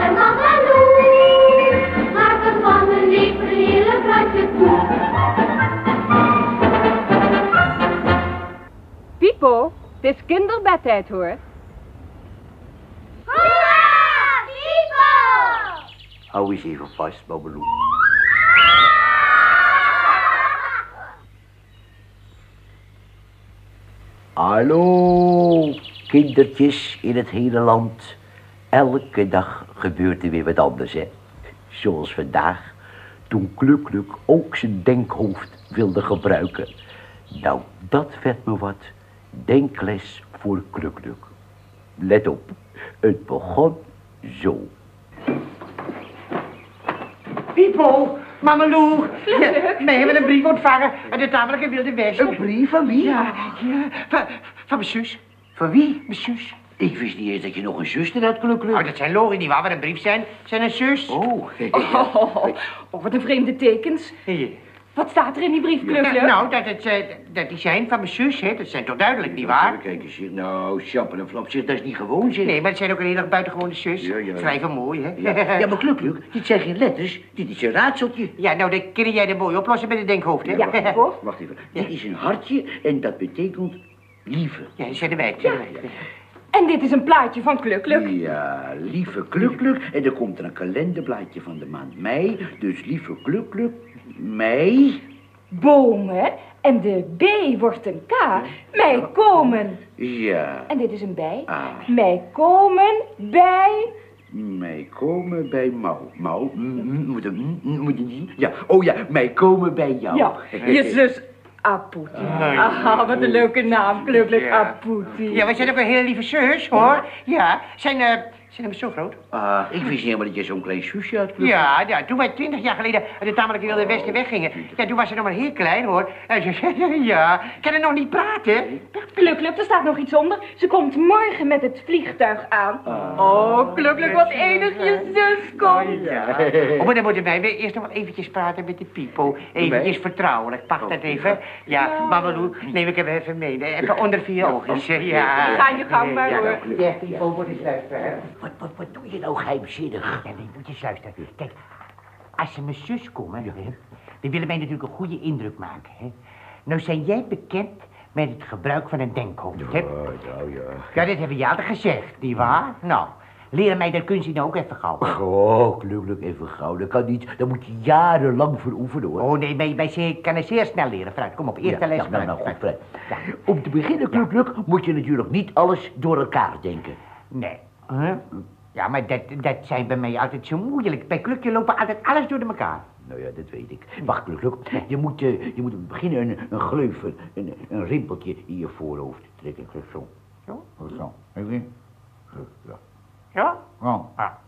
de mama Lou maakt van mijn leven een hele kratje toe. Pipo, het is kinderbedtijd hoor. Hoera, Pipo! Hou eens even vast, Babbeloe. Hallo, kindertjes in het hele land. Elke dag gebeurt er weer wat anders, hè. Zoals vandaag, toen Kluk-Kluk ook zijn denkhoofd wilde gebruiken. Nou, dat werd me wat. Denkles voor Kluk-Kluk. Let op, het begon zo. Pipo, Mameloe, wij hebben een brief ontvangen uit de tamelijke Wilde Westen. Een brief van wie? Ja, van mijn zus. Van wie? Mijn zus. Ik wist niet eens dat je nog een zuster had, Kluk-Kluk. Nou, dat zijn logisch niet waar, wat een brief zijn. Zijn een zus. Oh. Wat een vreemde tekens. Hier. Wat staat er in die brief, Kluk-Kluk? Nou, dat die zijn van mijn zus, hè. Dat zijn toch duidelijk niet waar? Kijk eens, nou, Sjappen en Flap, zeg, dat is niet gewoon, zeg. Nee, maar het zijn ook een hele buitengewone zus. Ja. Schrijven mooi, hè. Ja, maar Kluk-Kluk, dit zijn geen letters, dit is een raadseltje. Ja, nou, dat kun jij er mooi oplossen met het denkhoofd, hè. Ja, Wacht even, dit is een hartje en dat betekent lieve. Ja, dat zijn de wij. En dit is een plaatje van Kluk-Kluk. Ja, lieve Kluk-Kluk. En er komt er een kalenderblaadje van de maand mei. Dus lieve Kluk-Kluk, mei. Bomen. En de B wordt een K. Mij komen. Ja. En dit is een bij. Ah. Mij komen bij... Mij komen bij Mouw. Mouw, moet je niet? Ja, oh ja, mij komen bij jou. Ja, je zus Apoetie. Ah, wat een leuke naam, Kluk-Kluk, Ja. Apoetie. Ja, wij zijn ook een hele lieve zus, hoor. Ja, zijn we zo groot? Ik wist niet helemaal dat je zo'n klein zusje had, Kluk-Kluk. Ja, toen wij 20 jaar geleden uit de tamelijke Wilde Westen weggingen. Ja, toen was ze nog maar heel klein, hoor. En ze zei, ja, kan er nog niet praten? Kluk-Kluk, er staat nog iets onder. Ze komt morgen met het vliegtuig aan. Oh, Kluk-Kluk, wat enig je zus komt. Ja. Oh, maar dan moeten wij eerst nog wel eventjes praten met de Pipo. Eventjes vertrouwelijk. Pak dat even. Ja, Mameloe, neem ik hem even mee. Even onder 4 oogjes. Ja. Ga je gang maar, hoor. Ja, Pipo, moet eens luisteren. Wat doe je nou geheimzinnig? Ja, nee, moet je eens luisteren. Kijk, als ze mijn zus komen, dan willen wij natuurlijk een goede indruk maken, hè. Nou zijn jij bekend met het gebruik van een denkhoofd, hè? Ja, dat hebben je altijd gezegd, nietwaar? Nou, leren mij dat kunstje nou ook even gauw. Oh, Kluk-Kluk, even gauw. Dat kan niet. Dat moet je jarenlang voor oefenen, hoor. Oh, nee, wij kan het zeer snel leren. Fruit, kom op, eerste les. Nou, goed, Fred. Om te beginnen, Kluk-Kluk, moet je natuurlijk niet alles door elkaar denken. Nee. Ja, maar dat zijn bij mij altijd zo moeilijk. Bij Klukje lopen altijd alles door elkaar. Nou ja, dat weet ik. Wacht, Kluk-Kluk. Je moet beginnen een gleuver, een rimpeltje in je voorhoofd trekken. Zo. Zo? Zo. Even. Ja. Ja? Oh.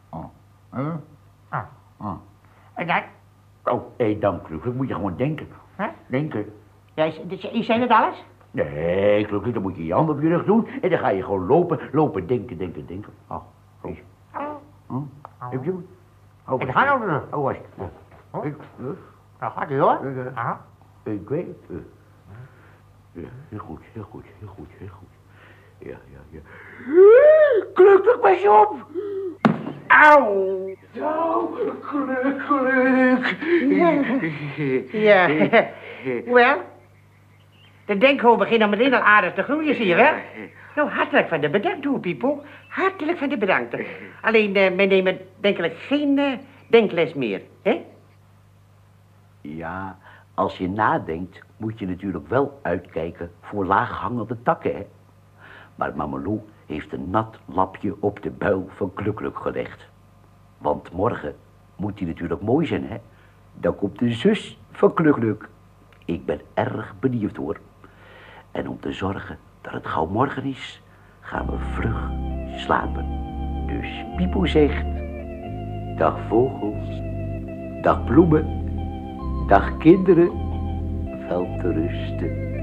En dan? Oh, dan, Kluk-Kluk, moet je gewoon denken. Huh? Denken. Ja, zijn het alles? Nee, Kluk-Kluk, dan moet je je hand op je rug doen en dan ga je gewoon lopen, denken. Oh, zo. Heb je hem? Oh, Ik ga nou terug. Oh, wacht. Nou gaat hij, hoor. Ik weet het. Ja, heel goed. Ja. Kluk-Kluk, pas je op! Auw! Zo, Kluk-Kluk. Ja. Wel, de denkhoofd begint dan meteen al aardig te groeien, zie je wel? Nou, hartelijk van de bedankt, hoor, Pipo. Hartelijk van de bedankt. Alleen, wij nemen denkelijk geen denkles meer, hè? Ja, als je nadenkt, moet je natuurlijk wel uitkijken voor laaghangende takken, hè. Maar Mameloe heeft een nat lapje op de buil van Kluk-Kluk gelegd. Want morgen moet hij natuurlijk mooi zijn, hè. Dan komt de zus van Kluk-Kluk. Ik ben erg benieuwd, hoor. En om te zorgen dat het gauw morgen is, gaan we vlug slapen. Dus Pipo zegt, dag vogels, dag bloemen, dag kinderen, wel te rusten.